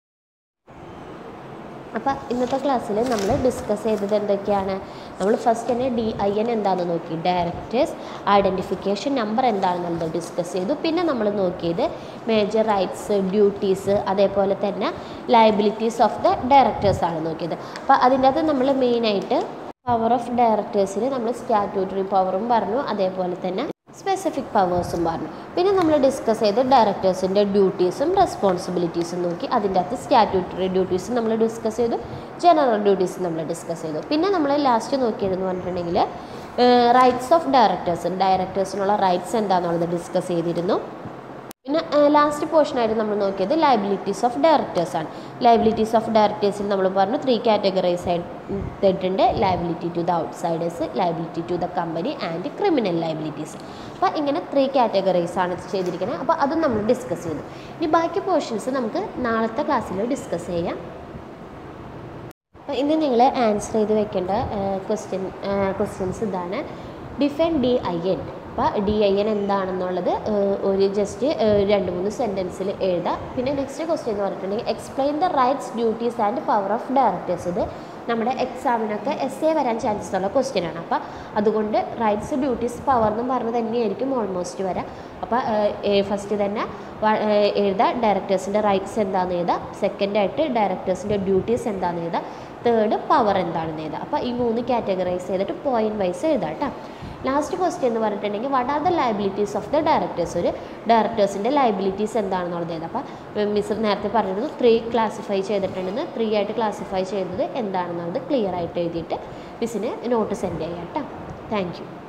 അപ്പോൾ ഇന്നത്തെ ക്ലാസ്സിൽ നമ്മൾ ഡിസ്കസ് ചെയ്തത് എന്തൊക്കെയാണ്, നമ്മൾ ഫസ്റ്റ് തന്നെ ഡി ഐ എൻ എന്താണെന്ന് നോക്കി, ഡയറക്ടേഴ്സ് ഐഡൻറ്റിഫിക്കേഷൻ നമ്പർ എന്താണെന്നുള്ളത് ഡിസ്കസ് ചെയ്തു. പിന്നെ നമ്മൾ നോക്കിയത് മേജർ റൈറ്റ്സ്, ഡ്യൂട്ടീസ്, അതേപോലെ തന്നെ ലയബിലിറ്റീസ് ഓഫ് ദ ഡയറക്ടേഴ്സ് ആണ് നോക്കിയത്. അപ്പോൾ അതിൻ്റെ അകത്ത് നമ്മൾ മെയിനായിട്ട് പവർ ഓഫ് ഡയറക്ടേഴ്സിൽ നമ്മൾ സ്റ്റാറ്റ്യൂട്ടറി പവറും പറഞ്ഞു, അതേപോലെ തന്നെ സ്പെസിഫിക് പവേഴ്സും പറഞ്ഞു. പിന്നെ നമ്മൾ ഡിസ്കസ് ചെയ്ത് ഡയറക്ടേഴ്സിൻ്റെ ഡ്യൂട്ടീസും റെസ്പോൺസിബിലിറ്റീസും നോക്കി. അതിൻ്റെ അകത്ത് സ്റ്റാറ്റ്യൂട്ടറി ഡ്യൂട്ടീസും നമ്മൾ ഡിസ്കസ് ചെയ്തു, ജനറൽ ഡ്യൂട്ടീസും നമ്മൾ ഡിസ്കസ് ചെയ്തു. പിന്നെ നമ്മൾ ലാസ്റ്റ് നോക്കിയതെന്ന് പറഞ്ഞിട്ടുണ്ടെങ്കിൽ റൈറ്റ്സ് ഓഫ് ഡയറക്ടേഴ്സ്, ഡയറക്ടേഴ്സിനുള്ള റൈറ്റ്സ് എന്താണെന്നുള്ളത് ഡിസ്കസ് ചെയ്തിരുന്നു. പിന്നെ ലാസ്റ്റ് പോർഷനായിട്ട് നമ്മൾ നോക്കിയത് ലയബിലിറ്റീസ് ഓഫ് ഡയറക്ടേഴ്സ് ആണ്. ലയബിലിറ്റീസ് ഓഫ് ഡയറക്ടേഴ്സിൽ നമ്മൾ പറഞ്ഞു ത്രീ കാറ്റഗറൈസ് ആയിട്ടുണ്ട്, liability to the outsiders, liability to the company and criminal liabilities. അപ്പോൾ ഇങ്ങനെ ത്രീ കാറ്റഗറൈസ് ആണ് ചെയ്തിരിക്കുന്നത്. അപ്പോൾ അതും നമ്മൾ ഡിസ്കസ് ചെയ്തു. ഇനി ബാക്കി പോർഷൻസ് നമുക്ക് നാളത്തെ ക്ലാസ്സിൽ ഡിസ്കസ് ചെയ്യാം. അപ്പോൾ ഇന്ന് നിങ്ങൾ ആൻസർ ചെയ്ത് വെക്കേണ്ട ക്വസ്റ്റ്യൻ ക്വസ്റ്റ്യൻസ് ഇതാണ്. Define D I N. അപ്പോൾ ഡി ഐ എൻ എന്താണെന്നുള്ളത് ഒരു ജസ്റ്റ് രണ്ട് മൂന്ന് സെൻറ്റൻസിൽ എഴുതാം. പിന്നെ നെക്സ്റ്റ് ക്വസ്റ്റ്യൻ എന്ന് പറഞ്ഞിട്ടുണ്ടെങ്കിൽ explain the rights, duties and power of directors. ഇത് നമ്മുടെ എക്സാമിനൊക്കെ എസ് എ വരാൻ ചാൻസസ് ഉള്ള ക്വസ്റ്റ്യൻ ആണ്. അപ്പോൾ അതുകൊണ്ട് റൈറ്റ്സ്, ഡ്യൂട്ടീസ്, പവർ എന്നും പറഞ്ഞ് തന്നെയായിരിക്കും ഓൾമോസ്റ്റ് വരാം. അപ്പോൾ ഫസ്റ്റ് തന്നെ എഴുതാം ഡയറക്ടേഴ്സിൻ്റെ റൈറ്റ്സ് എന്താണെന്ന് എഴുതാം, സെക്കൻഡായിട്ട് ഡയറക്ടേഴ്സിൻ്റെ ഡ്യൂട്ടീസ് എന്താണെന്ന് എഴുതാം, തേർഡ് പവർ എന്താണെന്ന് എഴുതാം. അപ്പോൾ ഈ മൂന്ന് കാറ്റഗറൈസ് ചെയ്തിട്ട് പോയിൻറ്റ് വൈസ് എഴുതാം കേട്ടോ. ലാസ്റ്റ് ക്വസ്റ്റ്യൻ എന്ന് പറഞ്ഞിട്ടുണ്ടെങ്കിൽ what are the liabilities of the directors. ഒരു ഡയറക്ടേഴ്സിൻ്റെ ലയബിലിറ്റീസ് എന്താണെന്നുള്ളത് എഴുതാം. അപ്പോൾ മിസ് നേരത്തെ പറഞ്ഞിരുന്നു ത്രീ ക്ലാസിഫൈ ചെയ്തിട്ടുണ്ടെന്ന്, ത്രീ ആയിട്ട് ക്ലാസിഫൈ ചെയ്തത് എന്താണെന്നുള്ളത് ക്ലിയർ ആയിട്ട് എഴുതിയിട്ട് മിസ്സിന് നോട്ട് സെൻഡ് ചെയ്യാം കേട്ടോ. Thank U.